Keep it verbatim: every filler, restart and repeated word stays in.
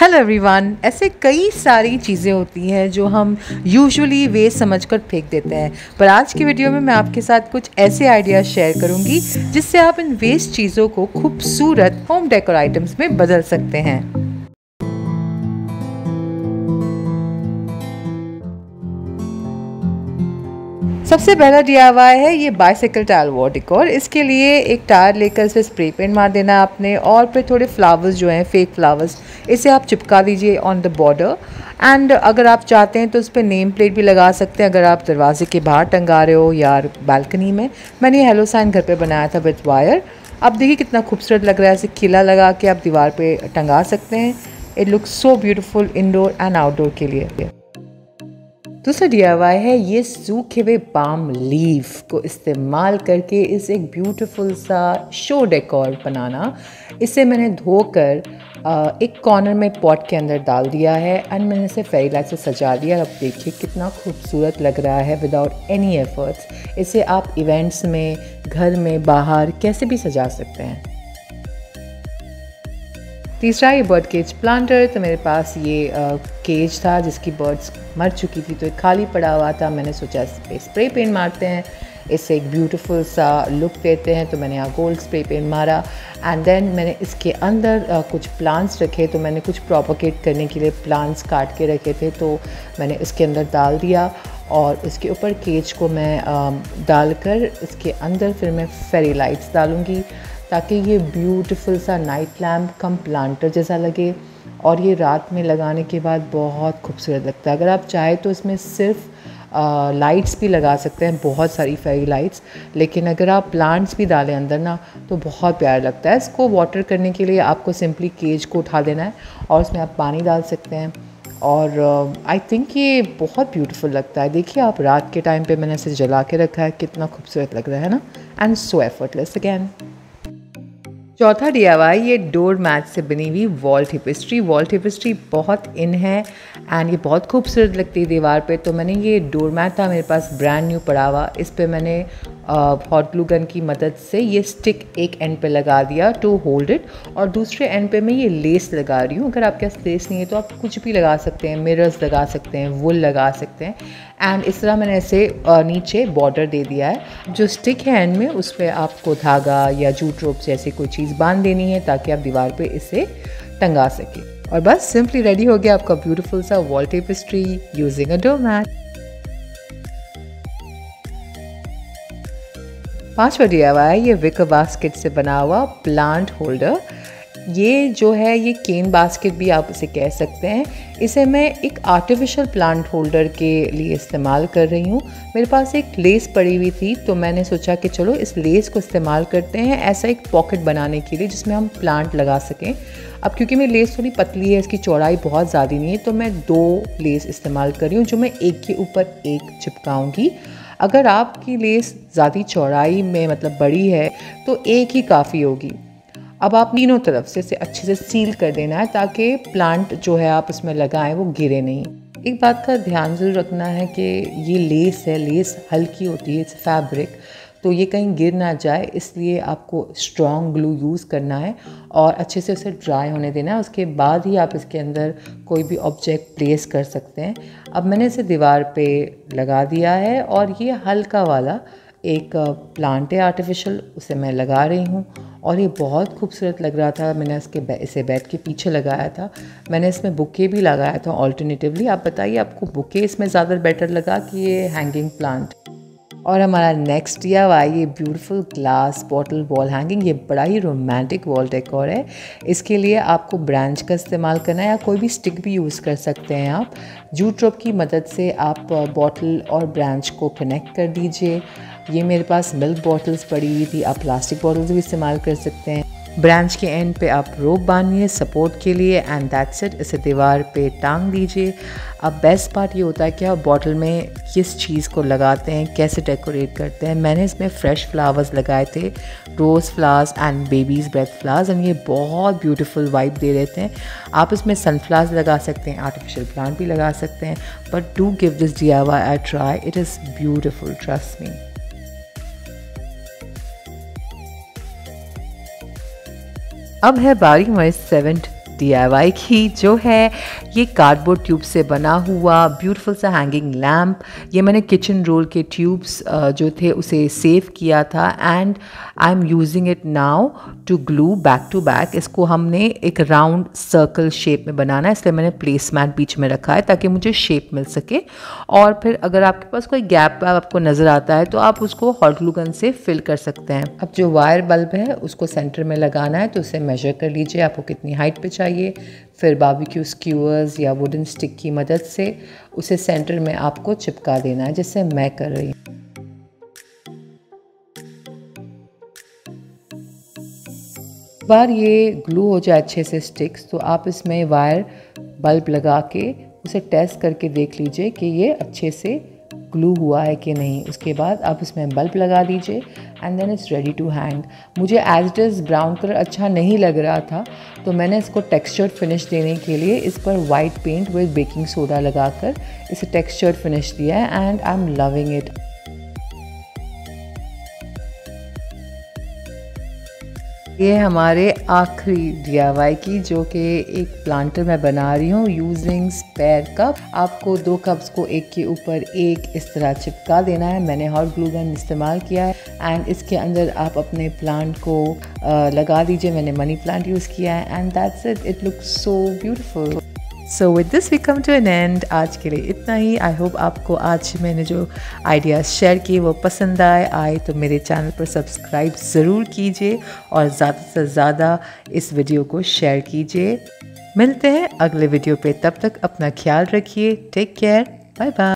Hello everyone. ऐसे कई सारी चीज़ें होती हैं जो हम यूजुअली वेस्ट समझकर फेंक देते हैं, पर आज की वीडियो में मैं आपके साथ कुछ ऐसे आइडियाज़ शेयर करूंगी जिससे आप इन वेस्ट चीज़ों को खूबसूरत होम डेकोर आइटम्स में बदल सकते हैं। सबसे पहला डी आई वाई है ये बाइसाइकिल टायर वॉल डेकोर। इसके लिए एक टायर लेकर इसे स्प्रे पेंट मार देना आपने, और फिर थोड़े फ्लावर्स जो हैं फेक फ्लावर्स, इसे आप चिपका दीजिए ऑन द बॉर्डर। एंड अगर आप चाहते हैं तो उस पर नेम प्लेट भी लगा सकते हैं, अगर आप दरवाजे के बाहर टंगा रहे हो या बालकनी में। मैंने ये हेलो साइन घर पे बनाया था विथ वायर। अब देखिए कितना खूबसूरत लग रहा है, ऐसे किला लगा के आप दीवार पर टंगा सकते हैं। It looks so beautiful indoor and outdoor के लिए। दूसरा डी आई वाई है ये सूखे हुए पाम लीफ को इस्तेमाल करके इस एक ब्यूटीफुल सा शो डेकोर बनाना। इसे मैंने धोकर एक कॉर्नर में पॉट के अंदर डाल दिया है एंड मैंने इसे फेरी लाइट से सजा दिया। अब देखिए कितना खूबसूरत लग रहा है विदाउट एनी एफर्ट्स। इसे आप इवेंट्स में, घर में, बाहर कैसे भी सजा सकते हैं। तीसरा ये बर्ड केज प्लांटर। तो मेरे पास ये आ, केज था जिसकी बर्ड्स मर चुकी थी, तो एक खाली पड़ा हुआ था। मैंने सोचा इस पर स्प्रे पेंट मारते हैं, इससे एक ब्यूटीफुल सा लुक देते हैं। तो मैंने यहाँ गोल्ड स्प्रे पेंट मारा एंड देन मैंने इसके अंदर आ, कुछ प्लांट्स रखे। तो मैंने कुछ प्रोपोगेट करने के लिए प्लांट्स काट के रखे थे, तो मैंने इसके अंदर डाल दिया और इसके ऊपर केज को मैं डालकर इसके अंदर फिर मैं फेरी लाइट्स डालूँगी ताकि ये ब्यूटीफुल सा नाइट लैम्प कम प्लांटर जैसा लगे, और ये रात में लगाने के बाद बहुत खूबसूरत लगता है। अगर आप चाहें तो इसमें सिर्फ लाइट्स भी लगा सकते हैं, बहुत सारी फेरी लाइट्स, लेकिन अगर आप प्लांट्स भी डालें अंदर ना तो बहुत प्यारा लगता है। इसको वाटर करने के लिए आपको सिंपली केज को उठा देना है और उसमें आप पानी डाल सकते हैं, और आई uh, थिंक ये बहुत ब्यूटीफुल लगता है। देखिए आप रात के टाइम पे मैंने इसे जला के रखा है, कितना खूबसूरत लग रहा है ना, एंड सो एफर्टलेस अगैन। चौथा डी आई वाई ये डोर मैट से बनी हुई वॉल टेपेस्ट्री। वॉल टेपेस्ट्री बहुत इन है एंड ये बहुत खूबसूरत लगती है दीवार पे। तो मैंने ये डोर मैट था मेरे पास ब्रांड न्यू पड़ा हुआ, इस पे मैंने हॉट ग्लू गन की मदद से ये स्टिक एक एंड पे लगा दिया टू होल्ड इट, और दूसरे एंड पे मैं ये लेस लगा रही हूँ। अगर आपके पास लेस नहीं है तो आप कुछ भी लगा सकते हैं, मिरर्स लगा सकते हैं, वुल लगा सकते हैं। एंड इस तरह मैंने ऐसे नीचे बॉर्डर दे दिया है। जो स्टिक है एंड में उस पर आपको धागा या जूट रोप जैसे कोई चीज़ बांध देनी है ताकि आप दीवार पे इसे टंगा सकें, और बस सिंपली रेडी हो गया आपका ब्यूटीफुल सा wall tapestry using a door mat. पांचवा डी आई वाई ये विकर बास्केट से बना हुआ प्लांट होल्डर। ये जो है ये केन बास्केट भी आप इसे कह सकते हैं। इसे मैं एक आर्टिफिशियल प्लांट होल्डर के लिए इस्तेमाल कर रही हूँ। मेरे पास एक लेस पड़ी हुई थी तो मैंने सोचा कि चलो इस लेस को इस्तेमाल करते हैं ऐसा एक पॉकेट बनाने के लिए जिसमें हम प्लांट लगा सकें। अब क्योंकि मेरी लेस थोड़ी पतली है, इसकी चौड़ाई बहुत ज़्यादा नहीं है, तो मैं दो लेस इस्तेमाल कर रही हूँ जो मैं एक के ऊपर एक चिपकाऊँगी। अगर आपकी लेस ज़्यादा चौड़ाई में मतलब बड़ी है तो एक ही काफ़ी होगी। अब आप तीनों तरफ से इसे अच्छे से सील कर देना है ताकि प्लांट जो है आप इसमें लगाएं वो गिरे नहीं। एक बात का ध्यान ज़रूर रखना है कि ये लेस है, लेस हल्की होती है, इट्स फैब्रिक, तो ये कहीं गिर ना जाए, इसलिए आपको स्ट्रॉन्ग ग्लू यूज़ करना है और अच्छे से उसे ड्राई होने देना है। उसके बाद ही आप इसके अंदर कोई भी ऑब्जेक्ट प्लेस कर सकते हैं। अब मैंने इसे दीवार पे लगा दिया है और ये हल्का वाला एक प्लांट है आर्टिफिशियल, उसे मैं लगा रही हूँ और ये बहुत खूबसूरत लग रहा था। मैंने इसके इसे बेड के पीछे लगाया था। मैंने इसमें बुके भी लगाया था ऑल्टरनेटिवली। आप बताइए आपको बुके इसमें ज़्यादा बेटर लगा कि ये हैंगिंग प्लांट। और हमारा नेक्स्ट डी आई वाई ये beautiful glass bottle wall hanging. ये बड़ा ही रोमांटिक वॉल डेकोर है। इसके लिए आपको ब्रांच का इस्तेमाल करना है या कोई भी स्टिक भी यूज़ कर सकते हैं आप। जूट रोप की मदद से आप बॉटल और ब्रांच को कनेक्ट कर दीजिए। ये मेरे पास मिल्क बॉटल्स पड़ी हुई थी, आप प्लास्टिक बॉटल्स भी इस्तेमाल कर सकते हैं। ब्रांच के एंड पे आप रोप बांधिए सपोर्ट के लिए एंड दैट्स इट। इसे दीवार पे टांग दीजिए। अब बेस्ट पार्ट ये होता है कि आप बॉटल में किस चीज़ को लगाते हैं, कैसे डेकोरेट करते हैं। मैंने इसमें फ्रेश फ्लावर्स लगाए थे, rose flowers and baby's breath flowers, and ये बहुत ब्यूटीफुल वाइब दे रहे थे। आप इसमें सनफ्लावर्स लगा सकते हैं, आर्टिफिशियल प्लांट भी लगा सकते हैं, but do give this D I Y I try, it is beautiful, trust me. अब है बारी हमारे सेवेंथ डी आई वाई की, जो है ये कार्डबोर्ड ट्यूब से बना हुआ ब्यूटीफुल सा हैंगिंग लैम्प। ये मैंने किचन रोल के ट्यूब्स जो थे उसे सेव किया था and I am using it now to glue back to back. इसको हमने एक राउंड सर्कल शेप में बनाना है, इसलिए मैंने प्लेस मैट बीच में रखा है ताकि मुझे शेप मिल सके। और फिर अगर आपके पास कोई गैप आपको नज़र आता है तो आप उसको हॉट ग्लू गन से फिल कर सकते हैं। अब जो वायर बल्ब है उसको सेंटर में लगाना है, तो उसे मेजर कर लीजिए आपको कितनी हाइट पे चाहिए। फिर बारबेक्यू स्क्यूअर्स या वुडन स्टिक की मदद से उसे सेंटर में आपको चिपका देना है, जैसे मैं कर रही हूँ। बार ये ग्लू हो जाए अच्छे से स्टिक्स, तो आप इसमें वायर बल्ब लगा के उसे टेस्ट करके देख लीजिए कि ये अच्छे से ग्लू हुआ है कि नहीं। उसके बाद आप इसमें बल्ब लगा दीजिए and then it's ready to hang. मुझे as it is brown colour अच्छा नहीं लग रहा था, तो मैंने इसको टेक्सचर्ड फिनिश देने के लिए इस पर white paint with baking soda लगाकर इसे टेक्सचर्ड फिनिश दिया है and I am loving it. ये हमारे आखिरी डी आई वाई की, जो कि एक प्लांटर मैं बना रही हूँ यूजिंग स्पेयर कप। आपको दो कप्स को एक के ऊपर एक इस तरह चिपका देना है। मैंने हॉट ग्लू गन इस्तेमाल किया है एंड इसके अंदर आप अपने प्लांट को आ, लगा दीजिए। मैंने मनी प्लांट यूज़ किया है and that's it, it looks so beautiful. So with this we come to an end. आज के लिए इतना ही। आई होप आपको आज मैंने जो आइडियाज़ शेयर किए वो पसंद आए आए तो मेरे चैनल पर सब्सक्राइब ज़रूर कीजिए और ज़्यादा से ज़्यादा इस वीडियो को शेयर कीजिए। मिलते हैं अगले वीडियो पे, तब तक अपना ख्याल रखिए। Take care, bye bye.